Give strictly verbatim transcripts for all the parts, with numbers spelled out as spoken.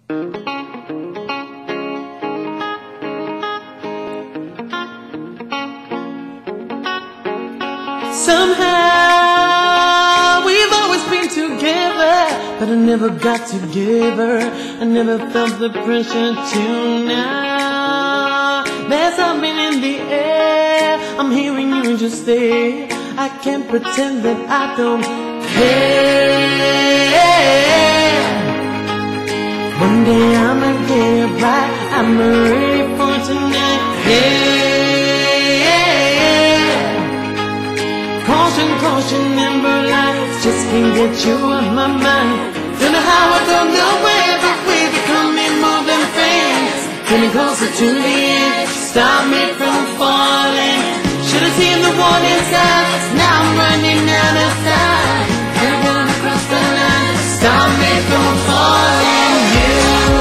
Somehow we've always been together, but I never got to give her. I never felt the pressure till now. There's something in the air, I'm hearing you just there. I can't pretend that I don't care. One day I'ma get it right, I'm ready for tonight. Yeah. Caution, caution, amber lights, just can't get you out my mind. Don't know how, I don't know where, but we're becoming more than friends. Getting closer to the end, stop me from falling. Should've seen the warning signs, now I'm running out of time. Never gonna cross the line, stop me from falling. You,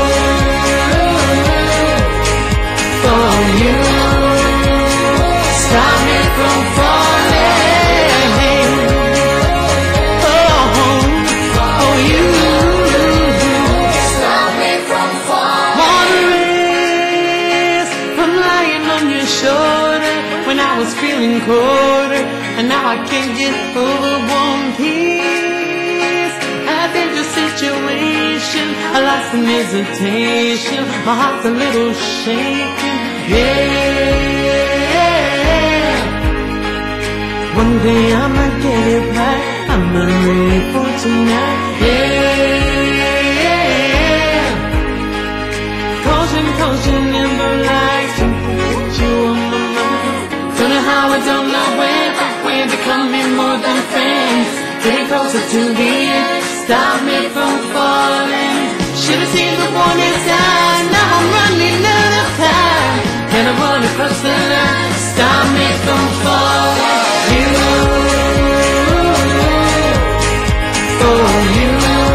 for you, stop me from falling. Oh, oh you, stop me from falling. Water is from lying on your shoulder when I was feeling colder, and now I can't get over one piece. I think the situation, I lost some hesitation. My heart's a little shaken, yeah. One day I'ma get it right, I'm ready for tonight, yeah. Caution, caution, amber lights, don't put you on my mind. Don't know how, I don't know where, but we're becoming more than friends. Getting closer to the end, stop me from falling. Should've seen the warning sign, now I'm running out of time. And I wanna cross the line, stop me from falling. You, for you,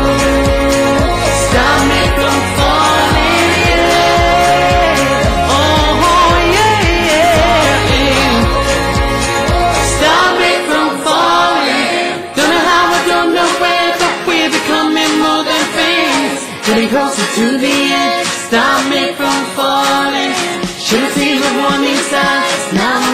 stop me from falling, yeah. Oh, yeah, yeah. Stop me from falling. Don't know how, I don't know where, but we're becoming more than friends. Getting closer to the end, stop me from falling. Should've seen the warning signs, now